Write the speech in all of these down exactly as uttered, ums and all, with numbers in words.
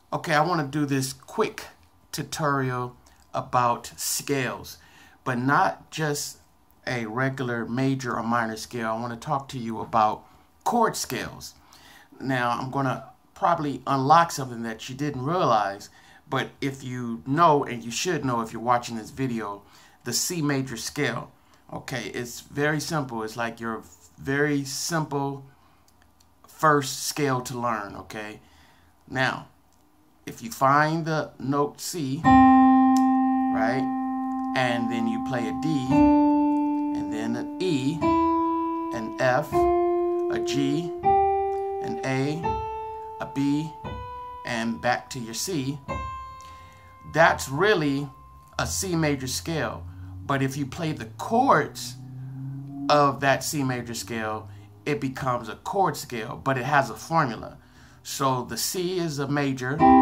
Okay, I want to do this quick tutorial about scales, but not just a regular major or minor scale. I want to talk to you about chord scales. Now, I'm going to probably unlock something that you didn't realize, but if you know, and you should know if you're watching this video, the C major scale. Okay, it's very simple. It's like your very simple first scale to learn, okay? Now, if you find the note C, right, and then you play a D, and then an E, an F, a G, an A, a B, and back to your C, that's really a C major scale. But if you play the chords of that C major scale, it becomes a chord scale, but it has a formula. So the C is a major, C,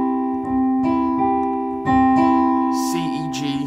E, G,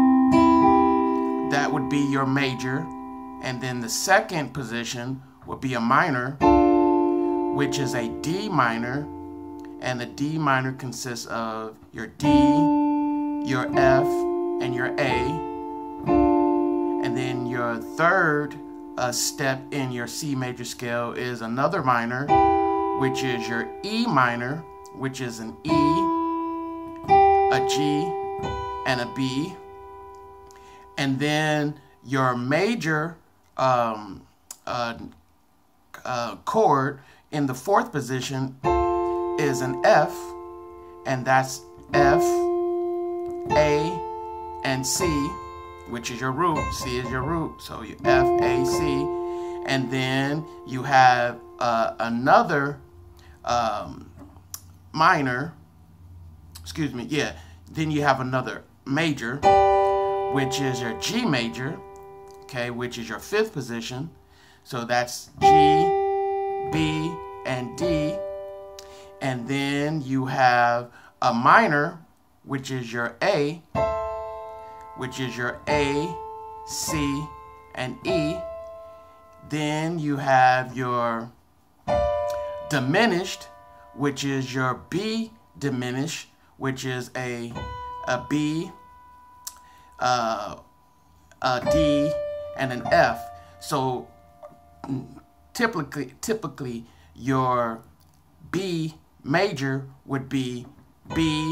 that would be your major, and then the second position would be a minor, which is a D minor, and the D minor consists of your D, your F, and your A, and then your third uh, step in your C major scale is another minor, which is your E minor, which is an E, a G, and a B. And then your major um, uh, uh, chord in the fourth position is an F, and that's F, A, and C, which is your root. C is your root, so you F, A, C. And then you have uh, another um, minor, excuse me, yeah. Then you have another major, which is your G major, okay, which is your fifth position. So that's G, B, and D. And then you have a minor, which is your A, which is your A, C, and E. Then you have your diminished, which is your B diminished, which is a, a B, uh, a D, and an F. So typically, typically your B major would be B,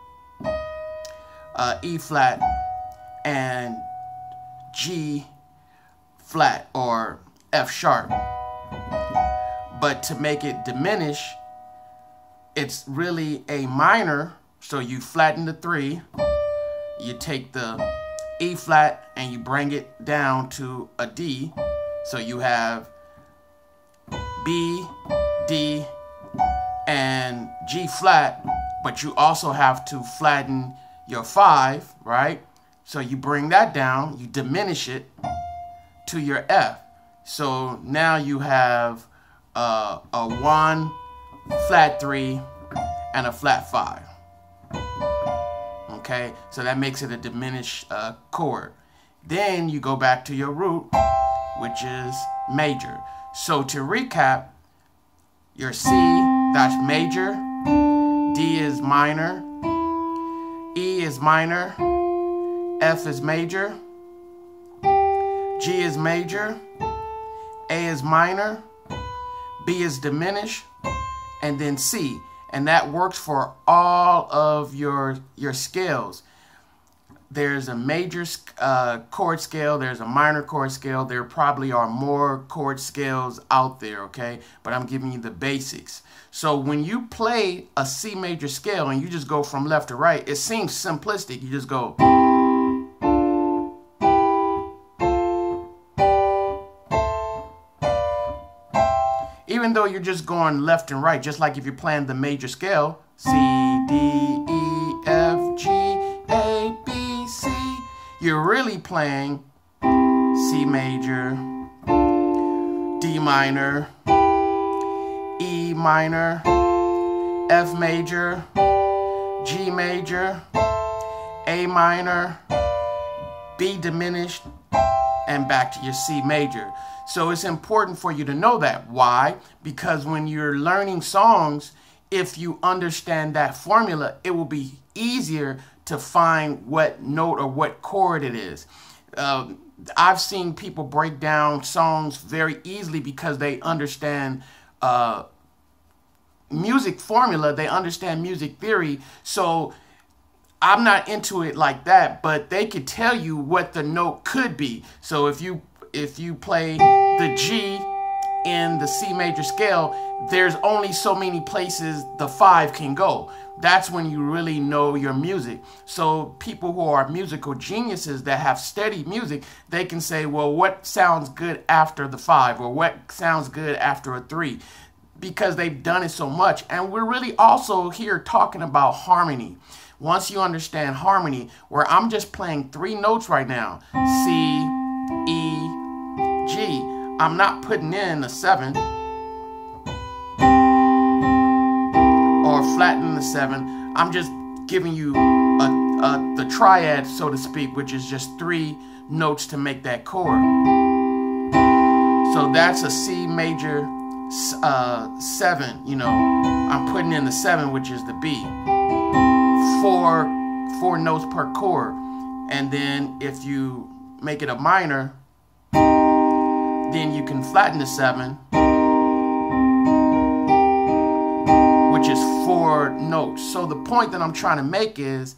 uh, E flat, and G flat, or F sharp. But to make it diminish, it's really a minor, so you flatten the three, you take the E flat and you bring it down to a D, so you have B, D, and G flat, but you also have to flatten your five, right? So you bring that down, you diminish it to your F. So now you have uh, a one, flat three, and a flat five. Okay, so that makes it a diminished uh, chord. Then you go back to your root, which is major. So to recap, your C, that's major, D is minor, E is minor, F is major, G is major, A is minor, B is diminished, and then C. And that works for all of your, your scales. There's a major uh, chord scale, there's a minor chord scale, there probably are more chord scales out there, okay? But I'm giving you the basics. So when you play a C major scale and you just go from left to right, it seems simplistic. You just go. Even though you're just going left and right, just like if you're playing the major scale, C, D, E, F, G, A, B, C, you're really playing C major, D minor, E minor, F major, G major, A minor, B diminished, and back to your C major. So it's important for you to know that. Why? Because when you're learning songs, if you understand that formula, it will be easier to find what note or what chord it is. Um, I've seen people break down songs very easily because they understand uh, music formula, they understand music theory. So I'm not into it like that, but they could tell you what the note could be. So if you if you play the G in the C major scale, there's only so many places the five can go. That's when you really know your music. So people who are musical geniuses that have studied music, they can say, well, what sounds good after the five, or what sounds good after a three, because they've done it so much. And we're really also here talking about harmony. Once you understand harmony, where I'm just playing three notes right now, C, E, G, I'm not putting in a seven or flattening the seven. I'm just giving you a, a, the triad, so to speak, which is just three notes to make that chord. So that's a C major uh, seven, you know, I'm putting in the seven, which is the B. Four, four notes per chord. And then if you make it a minor, then you can flatten the seven, which is four notes. So the point that I'm trying to make is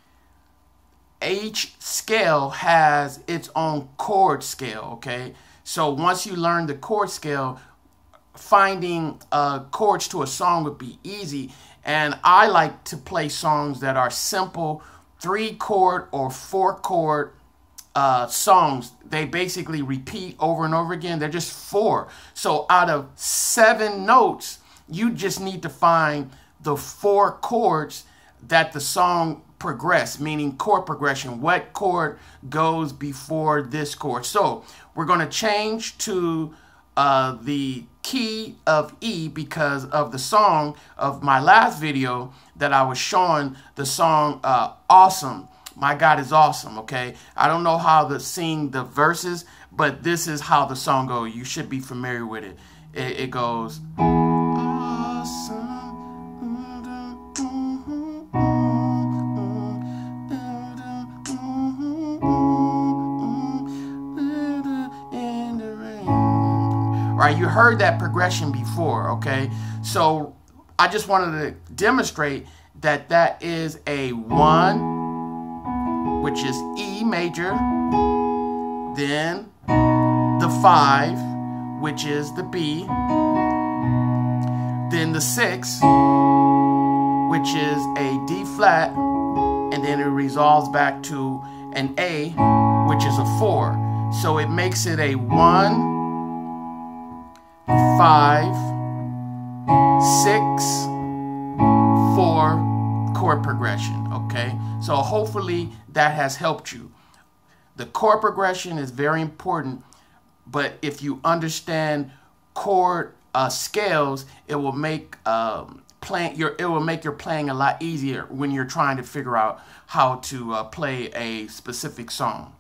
each scale has its own chord scale, okay? So once you learn the chord scale, finding uh, chords to a song would be easy. And I like to play songs that are simple, three chord or four chord uh, songs. They basically repeat over and over again. They're just four. So out of seven notes, you just need to find the four chords that the song progress, meaning chord progression. What chord goes before this chord? So we're going to change to uh, the key of E because of the song of my last video that I was showing, the song uh, Awesome. My God is awesome, okay? I don't know how to sing the verses, but this is how the song goes. You should be familiar with it. It, it goes, awesome. Right, you heard that progression before, okay? So I just wanted to demonstrate that that is a one, which is E major, then the five, which is the B, then the six, which is a D flat, and then it resolves back to an A, which is a four. So it makes it a one, five, six, four chord progression, okay? So hopefully that has helped you. The chord progression is very important, but if you understand chord uh, scales, it will make um, playing your it will make your playing a lot easier when you're trying to figure out how to uh, play a specific song.